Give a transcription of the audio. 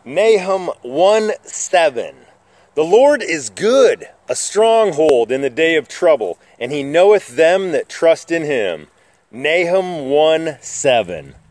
Nahum 1:7. The Lord is good, a stronghold in the day of trouble, and he knoweth them that trust in him. Nahum 1:7.